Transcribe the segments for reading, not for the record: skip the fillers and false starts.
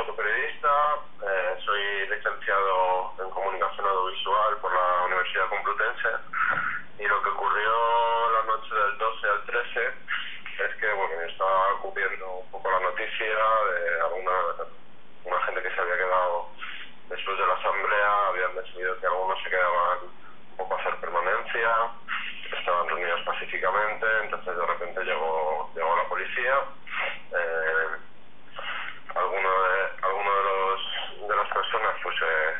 fotoperiodista, soy licenciado en Comunicación Audiovisual por la Universidad Complutense, y lo que ocurrió la noche del 12 al 13 es que, bueno, yo estaba cubriendo un poco la noticia de una gente que se había quedado después de la asamblea. Habían decidido que algunos se quedaban un poco a hacer permanencia, estaban reunidos pacíficamente. Entonces de repente llegó la policía. Algunos de las personas pues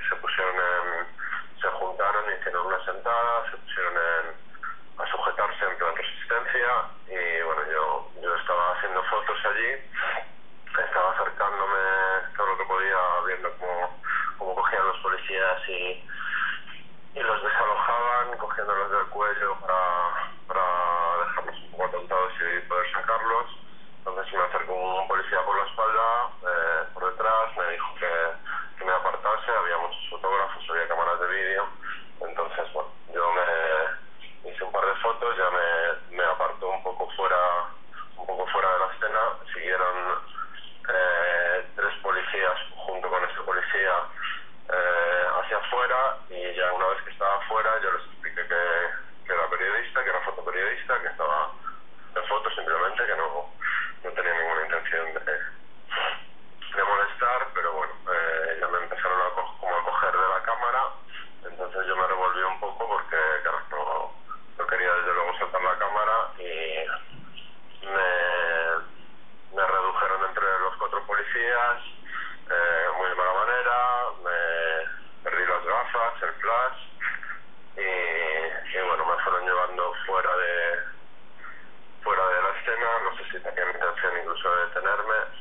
se juntaron, hicieron una sentada, se pusieron a sujetarse en plan resistencia, y bueno, yo estaba haciendo fotos allí, estaba acercándome todo lo que podía, viendo cómo cogían los policías y los desalojaban, cogiéndolos del cuello para dejarlos un poco atontados y poder sacarlos. Entonces me acercó un policía por la espalda, por detrás, me dijo que me apartase. Había muchos fotógrafos, había cámaras de vídeo. Entonces, bueno, yo me hice un par de fotos, ya me apartó un poco fuera de la escena. Siguieron 3 policías junto con ese policía hacia afuera, y ya una vez que estaba afuera yo les expliqué que era periodista, que era fotoperiodista, que estaba de fotos simplemente, que no tenía ninguna intención de molestar. Pero bueno, ya me empezaron como a coger de la cámara. Entonces yo me revolví un poco porque, claro, no quería desde luego soltar la cámara, y me redujeron entre los 4 policías muy de mala manera. Me perdí las gafas, el flash, y bueno, me fueron llevando fuera de la escena. No sé si tenían intención incluso de detenerme.